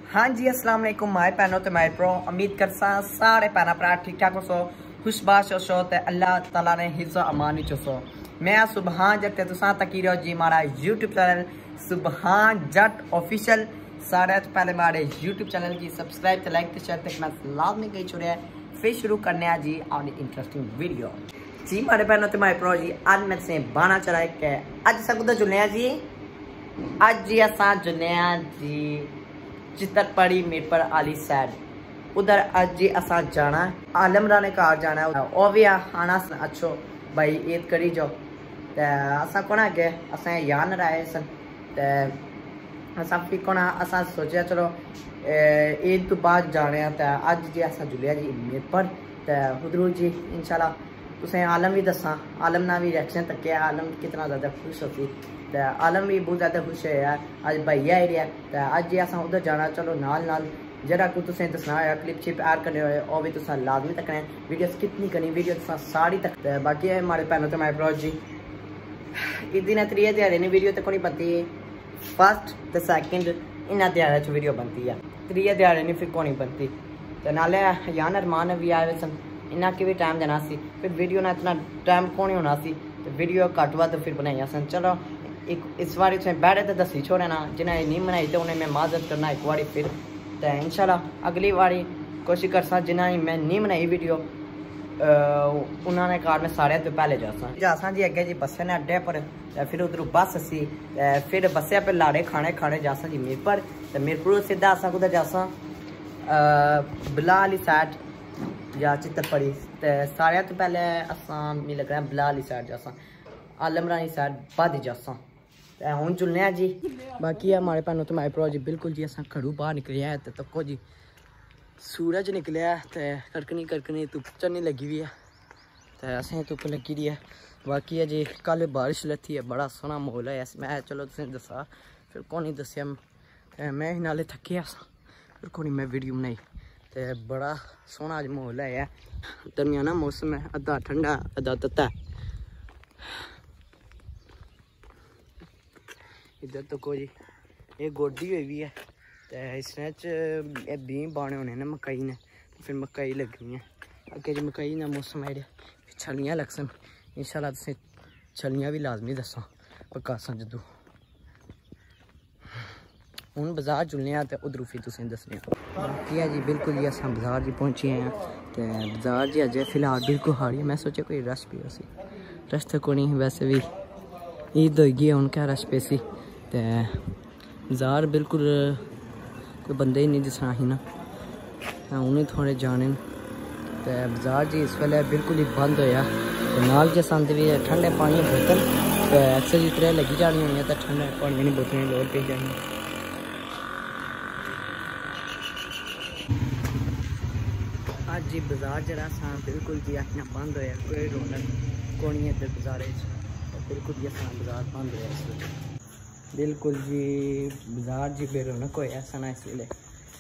हाँ जी, अस्सलाम वालेकुम माए भैनों ते माए भ्राओ। उम्मीद करसा सारे भैन भरा ठीक ठाक हो सो, खुशबाश हो सो ते अल्लाह ताला ने हिफ्ज़ अमान विच सो। मैं सुबहान जट तुसां तकी रहो जी हमारा यूट्यूब चैनल सुबहान जट ऑफिशियल। सारे तो पहले हमारे यूट्यूब चैनल की सब्सक्राइब ते लाइक ते शेयर तक मैं लाजमी कही छोड़े। फिर शुरू करने आ जी अपनी इंटरेस्टिंग वीडियो जी मारे भैनों ते माए भ्राओ जी। आज मैं से बाना चलाए के अज सब कुछ जुलने जी। अज जी असां जुलने जी चित्रपड़ी मीरपुर आली साइड। उधर अज जी असां जाना आलमरा ने घर जाना और भी आना अच्छो भाई ईद करी जाओ। तो असां कोना के असां यार न आए सन ते असां फिर कोना असां सोचा चलो ईद तो बाद जाने। तो अज जी असां जुलिया जी मीरपुर। तो उधरों जी इंशाल्लाह तुसें आलम भी दसा, आलम ना भी रिएक्शन तक आलम कितना ज़्यादा खुश होती। तो आलम भी बहुत ज़्यादा खुश है अज भैया ही रहा। तो अज अस उधर जाना चलो नाल नाल जरा कुछ तुसें दसना होया क्लिप शिप ऐड करने होए और भी तुसें लाजमी तकने वीडियो स्किप नहीं करनी, वीडियो तुसें सारी तक। तो बाकी है हमारे भैनों तो माए भ्राओ जी इस दिन त्रिये ध्याड़े ने वीडियो तो कोई बनती है। फर्स्ट तो सैकेंड इन्होंने ध्याड़े च वीडियो बनती है, त्रिये ध्याड़े नहीं फिर कोई बनती। तो नाले यान अरमान भी आए सन, इन्हें के भी टाइम देना सी, फिर वीडियो ना इतना टाइम कौन होना सी। तो वीडियो घट वध फिर बनाई सन। चलो एक इस बार बैठे तो दसी छोड़े ना, जिन्हें नहीं बनाई तो उन्हें मैं माजरत करना एक बार फिर। तो इंशाल्लाह अगली बारी कोशिश करसा जिन्हें मैं नहीं बनाई वीडियो उन्होंने कार में सारे तो पहले जासा जी। अगे जी बसे ने अड्डे पर, फिर उधर बस सी, फिर बसे पर लाड़े खाने खाने जासा जी मीरपुर। तो मीरपुर सीधा असा कुछ जासा बला आली साइड या चित्रपड़ी। तो सारे तो पहले असा मी लग रहा है बला आली साइड जासा, आलमरा आली साइड बाद जासा। हूँ जुलने जी। बाकी हमारे भैनों तो माए भ्राओ जी बिल्कुल जी असा घड़ू बाहर निकले है। तो तको जी सूरज निकले है, तो कड़कनी कड़कनी धुप चढ़ने लगी हुई है। तो असें धुप लगी दी है। बाकी है जी कल बारिश लथी है, बड़ा सोहना माहौल है। मैं चलो तुसें दसा फिर कौन नहीं दसिया मैं ही नाले थके फिर कौन मैं वीडियो बनाई। तो बड़ा सोहना अज माहौल है, दरमियाना मौसम है, अद्धा ठंडा अद्धा तत्ता है। इधर तो कोई ये गोडी हुई भी है। तो इसने बीं बाने होने न मकई ने, फिर मकई लगनी है अगे जी। मकई ना मौसम है छलियाँ लगसन, इंशाल्लाह तुसें छलियाँ भी लाजमी दसा पक्का जदू। हूँ बाजार जुलने तो उधरों फिर तुसें दसने बाकी है जी। बिल्कुल जी अस बाजार जी पहुँचे हैं। तो बाजार जी अजय फिलहाल बिल्कुल हारी। मैं सोचा कोई रश भी हो सी, रश तो को नहीं, वैसे भी ईद हो गई हूँ क्या रश पे सी। तो बाजार बिल्कुल कोई बंदे ही नहीं दिसना ही ना, उन्हें थोड़े जाने। तो बाजार जी इस वेले बिल्कुल ही बंद होया। तो नाल जिस आंदे भी ठंडे पानी बोतल तो अक्सर जी तरह लगी जानी हुई है। तो ठंडे पानी की बोतलें लोड़ पी जानी। आज जी बाजार जरा सा बिल्कुल जी अपना बंद होया, कोई रौनक कोनी है इधर बाजार। बिल्कुल जी असा बाजार बंद होया इस वेले, बिल्कुल जी बाजार जी बेरौनक होया सना इस वेले।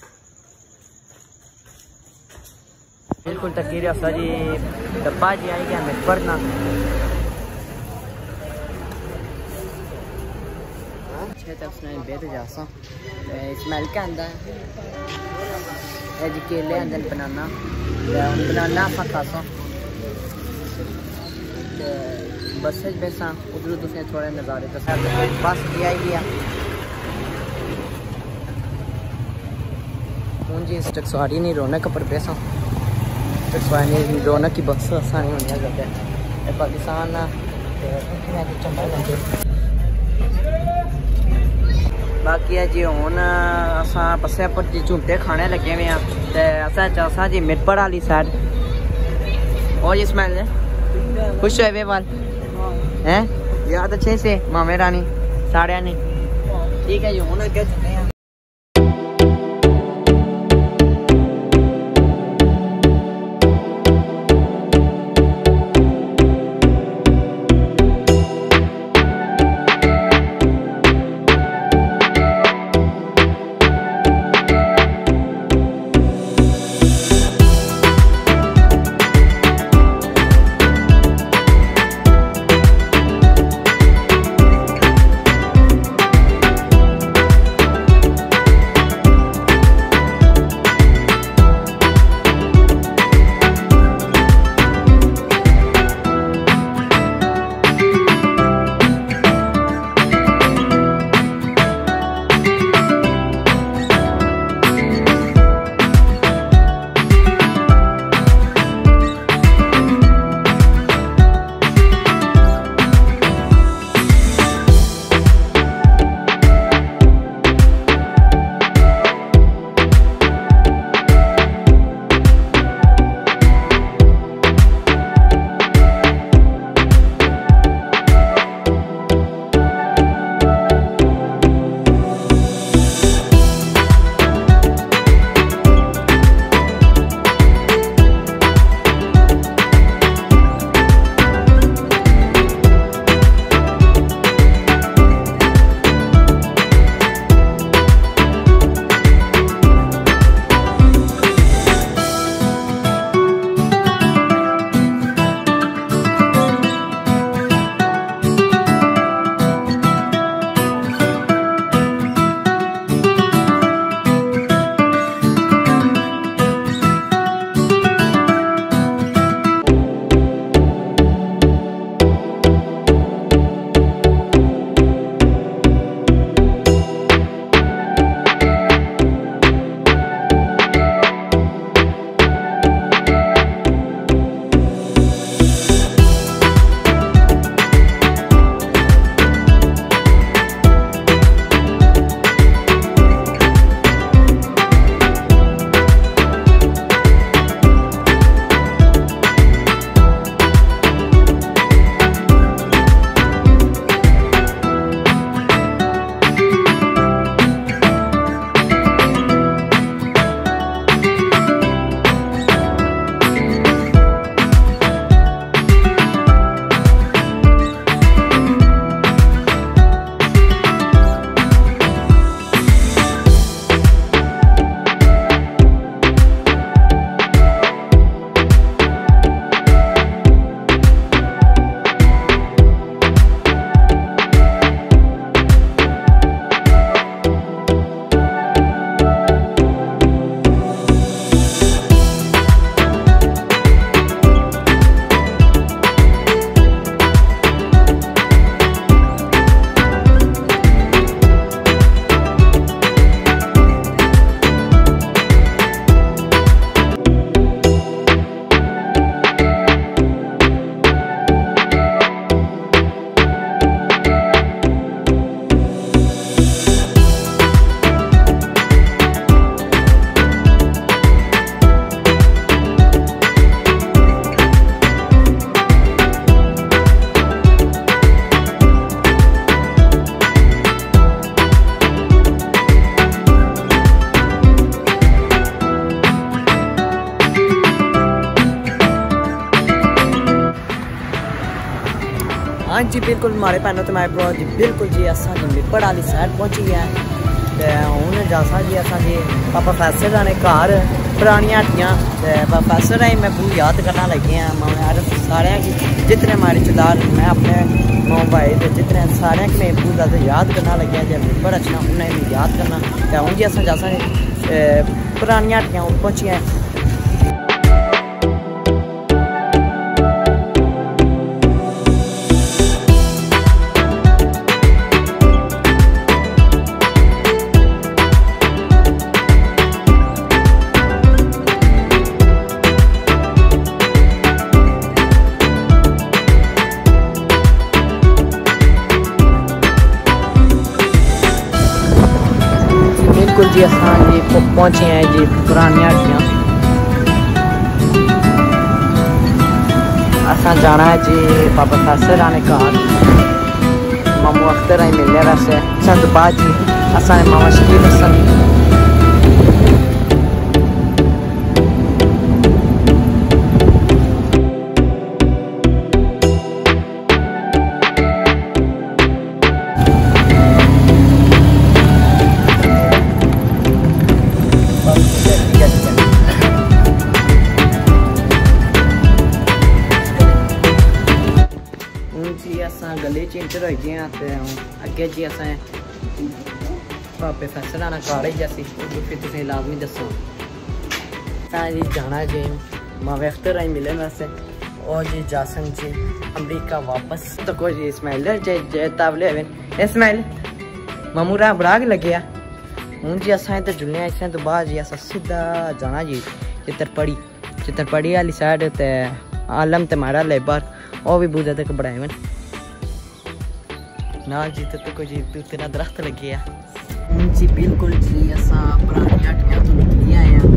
बिल्कुल तकीर असा जी डब्बा जी आई गया मीरपुर ना। छः तक उसने बेहद जासा स्मैल क्या आंदा है जी, केले आंदे बनाना बनाना आप खासा। बस बेसा उधर तुसें थोड़े नज़ारे दसा। बस जी आई गया हूँ जी इस टक्सवारी नहीं रौनक पर बेसा, टक्सवारी रौनक की बस आसानी होनी जाता है पाकिस्तान। बाकी है जी हूँ असा बस्से पर जी झूटे खाने लगे हुए हैं। तो असा चासा जी मीरपुर आली साइड और जी स्मैल खुश हुए वाल हैं याद अच्छे से मामे रानी साड़िया नहीं। ठीक है जी हूँ अगे चलते हैं। हाँ जी बिल्कुल हमारे भैनों तो माए भ्राओ जी बिल्कुल जी असा जी मिप्पड़ वाली साइड पहुंची गया ते हूँ जासा जी असा जी पापा प्रोफेसर आने घर पुरानियां हट्टियां ते प्रोफेसर आई मैं बहुत याद करना लगे हैं मैं सारे जितने हमारे रिश्तेदार मैं अपने माँ भाई ते जितने सारे मैं बहुत ज़्यादा याद करना लगे जब मिप्पड़ अच्छा उन्हें भी याद करना ते हूँ जी असा जासा पुरानियां हट्टियां पहुंची हैं। बिल्कुल जी असां जी पहुंचे हैं जी पुरानी हट्टियां असां जाना है जी पापा प्रोफेसर आने घर मामू अख्तर आई मिलने वैसे चंद बाद जी असां मामा शकील हसन गले इंटर हो गए हैं तो अगे जी अस पापे प्रोफेसर आना घर ही जैसी फिर तुम लाजमी दसो जी जाना जी मावे अख्तर आई मिले वैसे और जी जासन जी अमरीका वापस तो कोई जी इसमाइल तावले इसमाइल मामूरा बड़ा लगे हूँ जी असा तो जुलने इस तो बाद जी अस सीधा जाना जी चित्रपड़ी वाली साइड ते आलम ते माड़ा लेबर और भी बहुत ज़्यादा घबराए हुए ना जी तो कोई जी तेरा दरख्त लगे है जी बिल्कुल जी असा पुरानी हट्टियां तो निकली आए हैं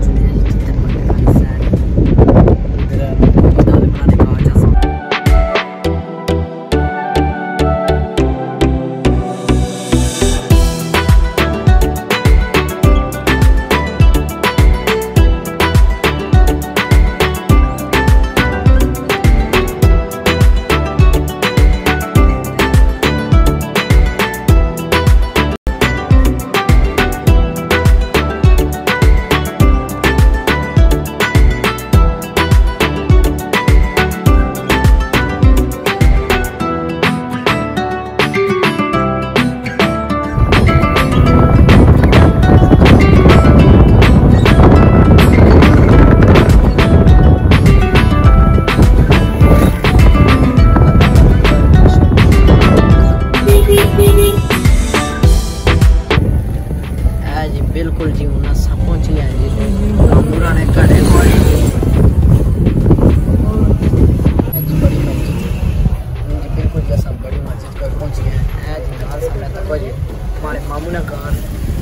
बिल्कुल जी उन्हें सब पहुंची है जी पूरा ने घड़े बड़ी बड़ी मस्जिद जी बिल्कुल जैसा बड़ी मस्जिद पर पहुंची है जी घर सामने तक जी हमारे मामू ने घर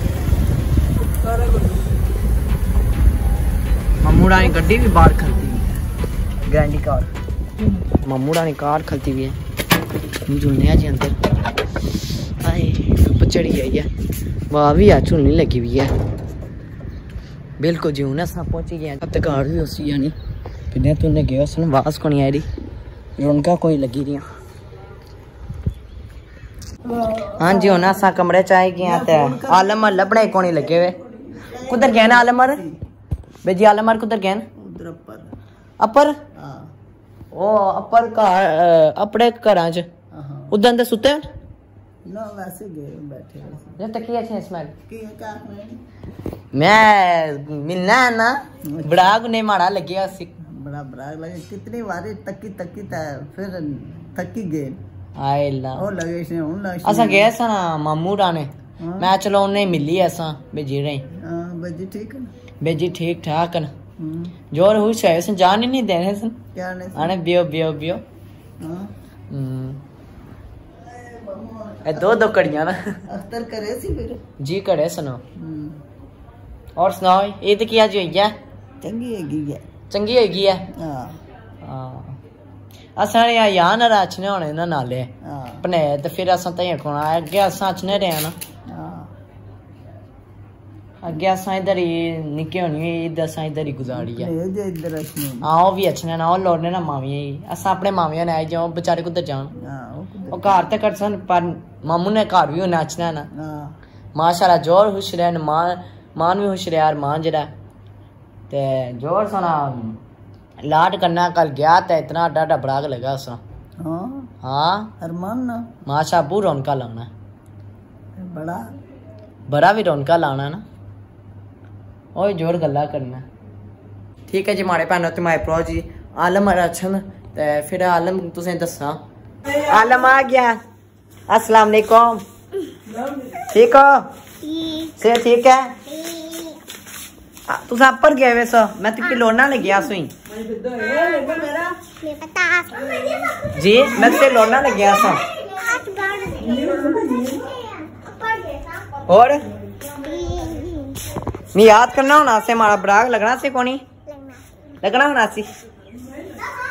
मामूड़ा ने गड्डी भी बाहर खलती हुई है ग्रैंडी कार मामूड़ा ने कार खलती हुई है झूलने जी अंदर आए धुप चढ़ी गई है वाह भी है झूलने लगी हुई है बिल्कुल जी उन्हें सब पहुंची गए अब तक घर भी उसी यानी फिर तुमने गए उस आवाज को नहीं आई रही रौनका कोई लगी रही हाँ जी उन्हें असा कमरे च आई गए आलम लभने को नहीं लगे हुए कुधर गए ना आलमर बेजी आलमर कुधर गए अपर ओ अपर घर अपने घर च उधर दे सुते ना वैसे गए बैठे ये तकिया छे इस्माइल मैं मिलना है ना बड़ा ने माड़ा लगे बड़ा लगे कितनी बारी तकी फिर थकी गए आए ला ओ लगे से उन लगे असा गए सा ना मामू राने मैं चलो उन्हें मिली ऐसा बेजी रही बेजी ठीक है बेजी ठीक ठाक है जोर हुई शायद सन जान ही नहीं देने सन क्या नहीं आने बियो दो कड़ियां ना अख्तर करे सी फिर जी करे सुनो और सुनाओ ये तो क्या जो है चंगी हैगी है हां असा या ना राचने होने ना नाले पने तो फिर असा तय खोना अगे असा अचने रहे ना अगे असा इधर ही निके होनी इधर असा इधर ही गुजारी है ये इधर असली हां वो भी अच्छे ना और लोड़ने ना मामियां ही असा अपने मामियां ने आई जाओ बेचारे कुदर जान हां वो घर ते करसन पर मामू ने घर भी होना अच्छा ना हां माशाल्लाह जोर खुश रहन मान भी खुश रह यार मान जरा ते जोर सना लाड करना कल गया था इतना डाडा बड़ा लगा सा हां हां अरमान ना माशा पूरा रौनका लाना बड़ा बड़ा भी रौनका लाना ना ओए जोर गल्ला करना ठीक है जी मारे भैनों ते मारे भ्रा जी आलम अच्छन ते फिर आलम तुसें दस्सा आलम आ गया अस्सलाम वालेकुम ठीक हो से ठीक है तुस पर गए वैसा मैं तो लोना ले गया सुई जी मैं तो लोना ले गया सा और नहीं याद करना होना से हमारा ब्राग लगना से कोनी लगना होना सी